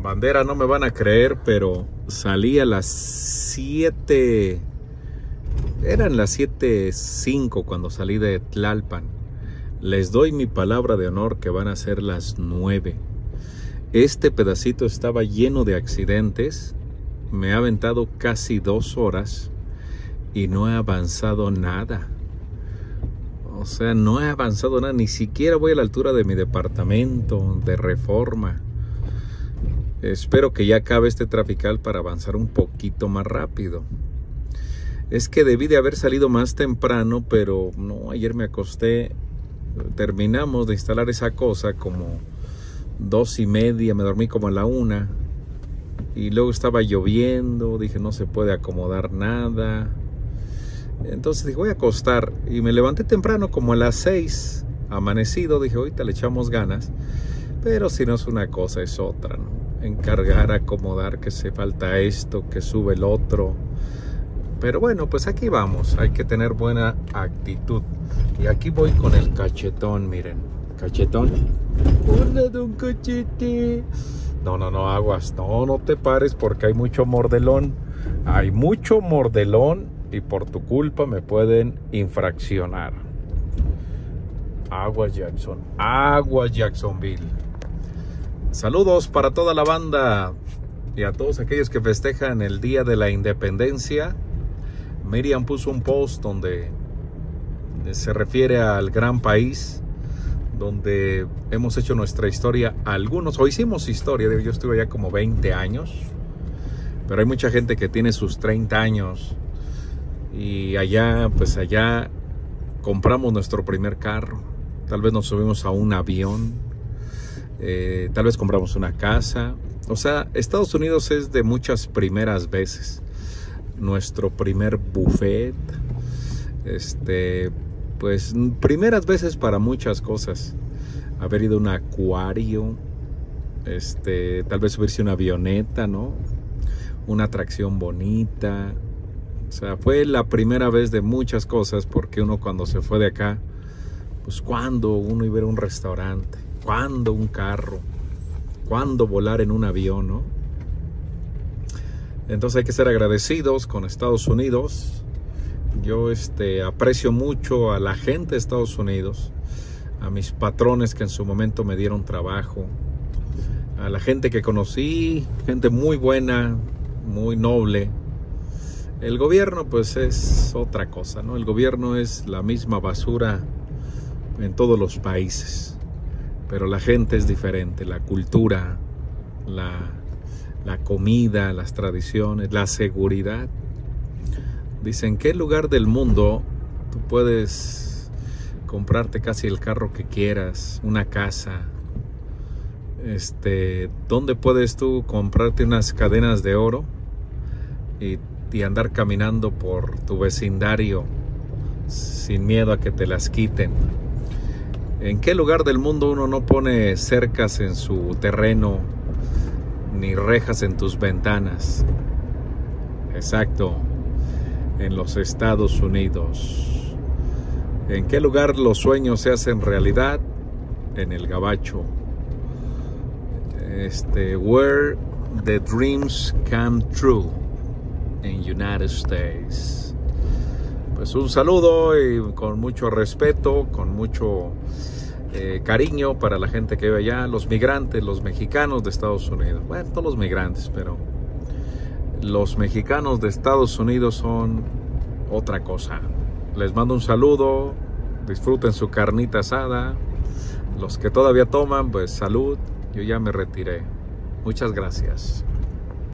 Bandera, no me van a creer, pero salí a las 7, eran las 7:05 cuando salí de Tlalpan. Les doy mi palabra de honor que van a ser las 9. Este pedacito estaba lleno de accidentes, me ha aventado casi 2 horas y no he avanzado nada. O sea, no he avanzado nada, ni siquiera voy a la altura de mi departamento de Reforma. Espero que ya acabe este trafical para avanzar un poquito más rápido. Es que debí de haber salido más temprano, pero no, ayer me acosté. Terminamos de instalar esa cosa como 2:30, me dormí como a la 1. Y luego estaba lloviendo, dije no se puede acomodar nada. Entonces dije voy a acostar y me levanté temprano como a las 6, amanecido, dije ahorita le echamos ganas. Pero si no es una cosa es otra, ¿no? Encargar, acomodar, que se falta esto, que sube el otro. Pero bueno, pues aquí vamos, hay que tener buena actitud. Y aquí voy con el cachetón, miren. Cachetón. Hola, don Cachete. No, aguas, no te pares porque hay mucho mordelón. Hay mucho mordelón y por tu culpa me pueden infraccionar. Aguas Jackson, aguas Jacksonville. Saludos para toda la banda y a todos aquellos que festejan el Día de la Independencia. Miriam puso un post donde se refiere al gran país, donde hemos hecho nuestra historia algunos, o hicimos historia, yo estuve ya como 20 años, pero hay mucha gente que tiene sus 30 años y allá, pues allá compramos nuestro primer carro, tal vez nos subimos a un avión, tal vez compramos una casa. O sea, Estados Unidos es de muchas primeras veces. Nuestro primer buffet, pues primeras veces para muchas cosas. Haber ido a un acuario, tal vez subirse a una avioneta, ¿no? Una atracción bonita. O sea, fue la primera vez de muchas cosas, porque uno cuando se fue de acá, pues cuando uno iba a ir a un restaurante, cuando un carro, cuando volar en un avión, ¿no? Entonces hay que ser agradecidos con Estados Unidos. Yo aprecio mucho a la gente de Estados Unidos, a mis patrones que en su momento me dieron trabajo, a la gente que conocí, gente muy buena, muy noble. El gobierno pues es otra cosa, ¿no? El gobierno es la misma basura en todos los países, pero la gente es diferente, la cultura, la comida, las tradiciones, la seguridad. Dicen, ¿en qué lugar del mundo tú puedes comprarte casi el carro que quieras, una casa? ¿Dónde puedes tú comprarte unas cadenas de oro y andar caminando por tu vecindario sin miedo a que te las quiten? ¿En qué lugar del mundo uno no pone cercas en su terreno ni rejas en tus ventanas? Exacto, en los Estados Unidos. ¿En qué lugar los sueños se hacen realidad? En el gabacho. Where the dreams come true, in United States. Pues un saludo y con mucho respeto, con mucho cariño para la gente que vive allá, los migrantes, los mexicanos de Estados Unidos. Bueno, todos los migrantes, pero los mexicanos de Estados Unidos son otra cosa. Les mando un saludo, disfruten su carnita asada. Los que todavía toman, pues salud. Yo ya me retiré. Muchas gracias.